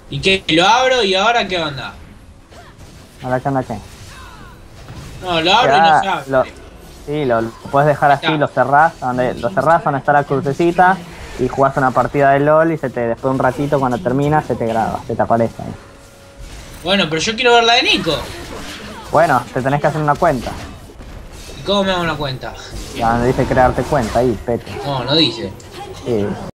¿Y qué? ¿Lo abro y ahora qué onda? ¿Ahora qué onda qué? No, lo abro y no se abre. Sí, lo puedes dejar así, Está. lo cerrás donde está la crucecita y jugás una partida de LOL y después de un ratito cuando termina se te graba, se te aparece ahí. Bueno, pero yo quiero ver la de Nico. Bueno, te tenés que hacer una cuenta. ¿Y cómo me hago una cuenta? Ya donde dice crearte cuenta, ahí, pete. No, no dice. Sí.